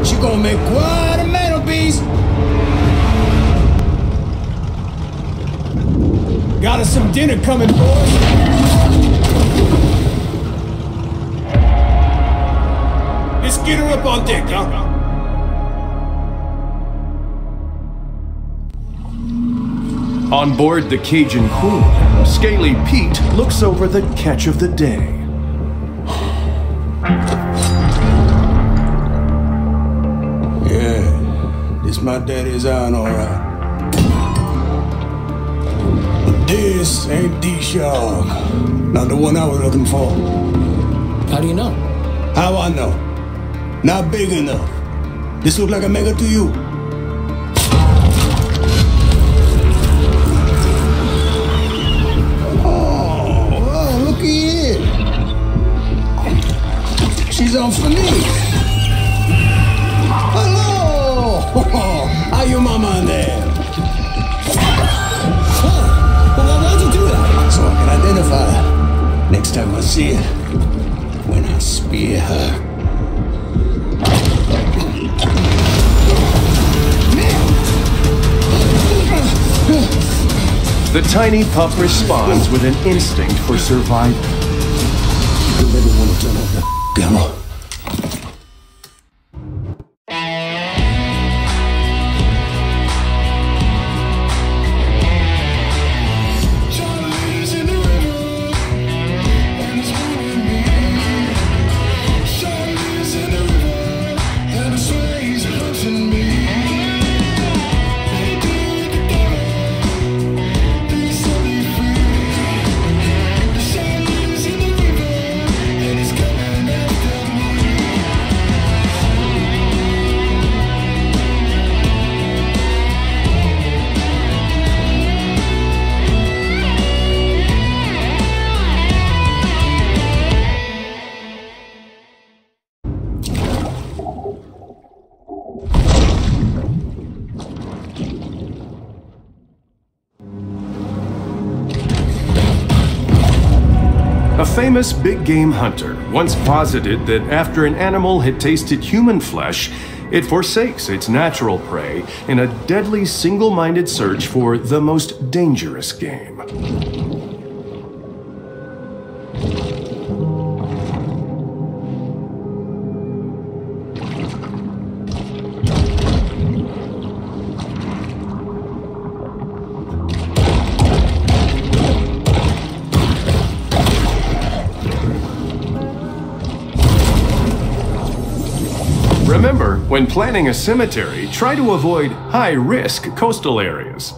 She gonna make quite a mantelpiece. Got us some dinner coming, boys. Let's get her up on deck, huh? On board the Cajun Queen, Scaly Pete looks over the catch of the day. Yeah, this my daddy's iron, all right. But this ain't the shark. Not the one I was looking for. How do you know? How I know? Not big enough. This look like a mega to you. She's on for me. Hello! How you mama in there? Well, why'd you do that? So I can identify her next time I see her. When I spear her. The tiny pup responds with an instinct for survival. You better want to turn off the camera. A famous big game hunter once posited that after an animal had tasted human flesh, it forsakes its natural prey in a deadly single-minded search for the most dangerous game. Remember, when planning a cemetery, try to avoid high-risk coastal areas.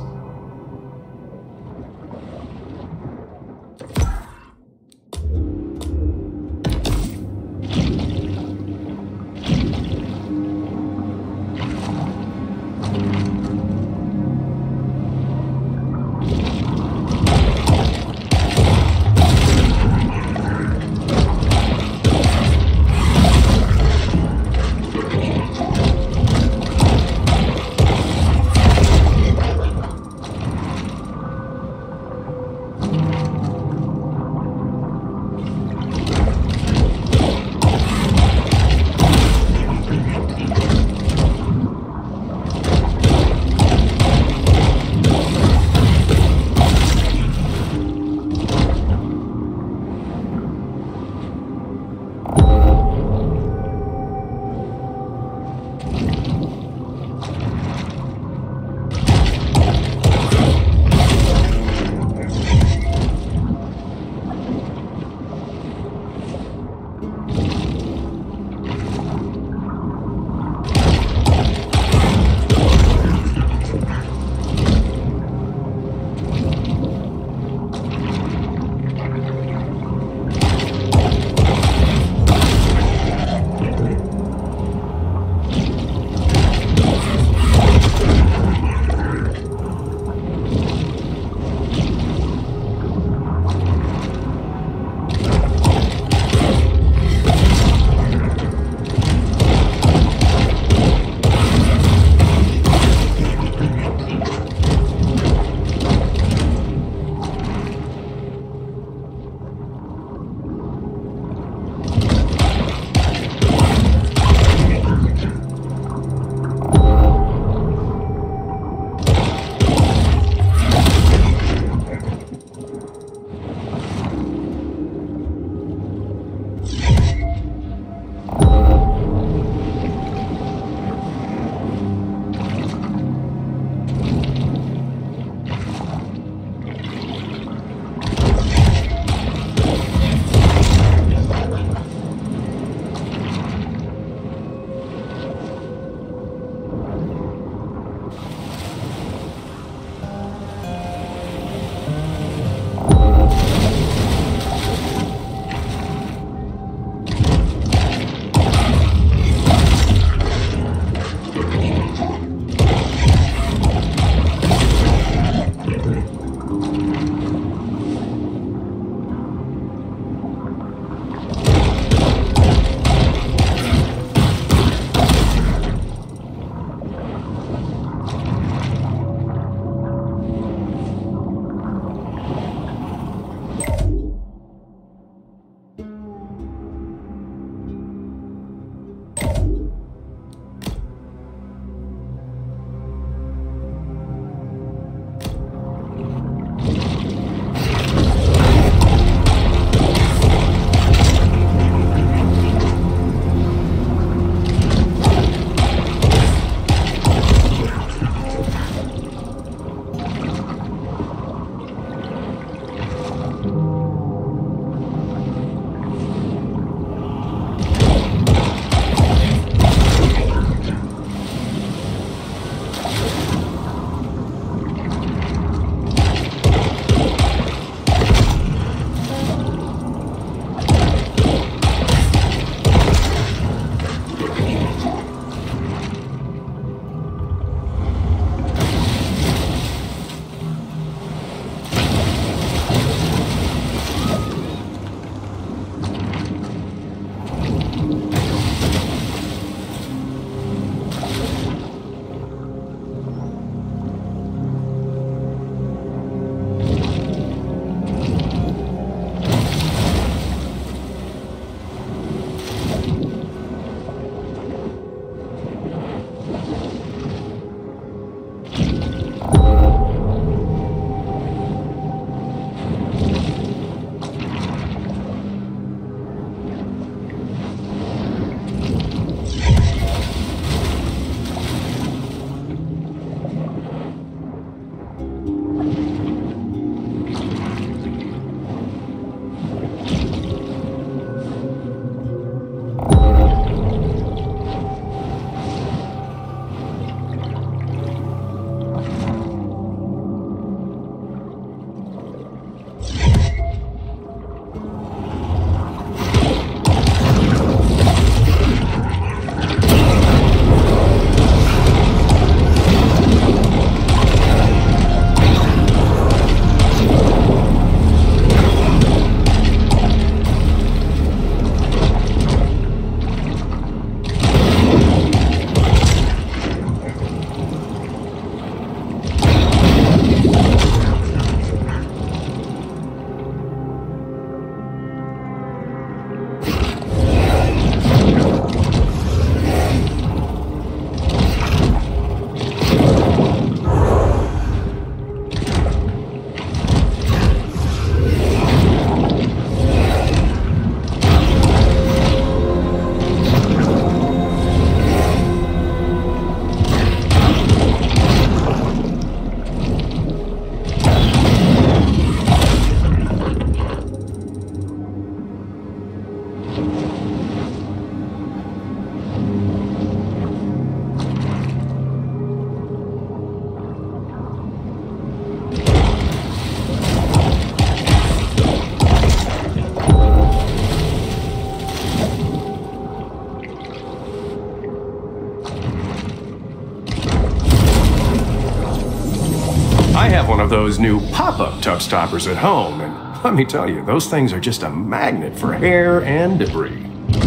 one of those new pop-up tub stoppers at home, and let me tell you, those things are just a magnet for hair and debris.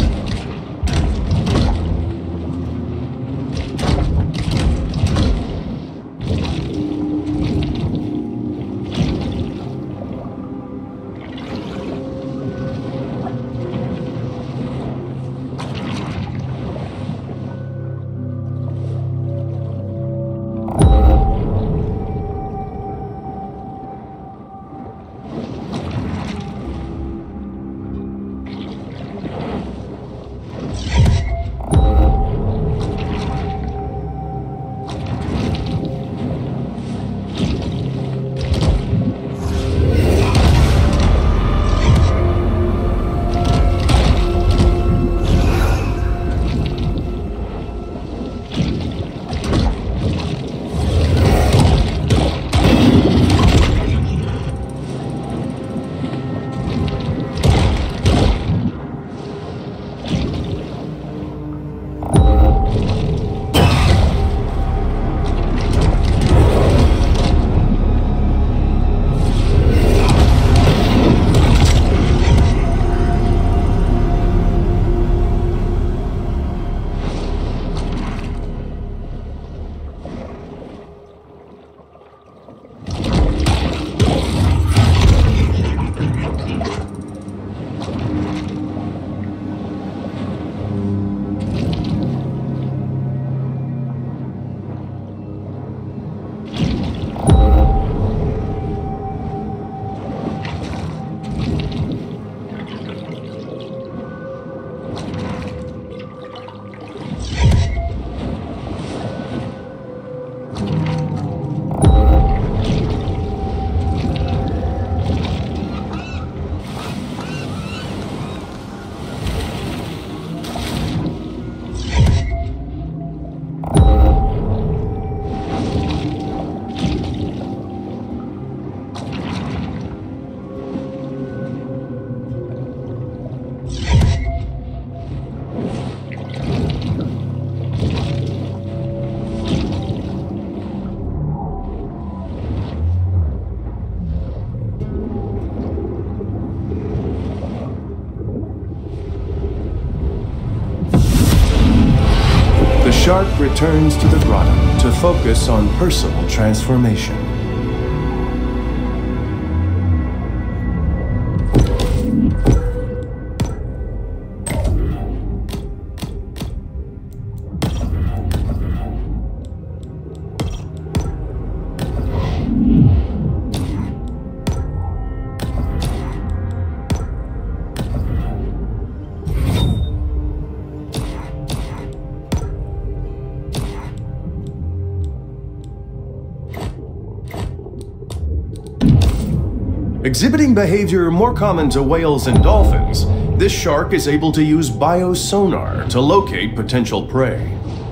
Shark returns to the grotto to focus on personal transformation. Exhibiting behavior more common to whales and dolphins, this shark is able to use biosonar to locate potential prey.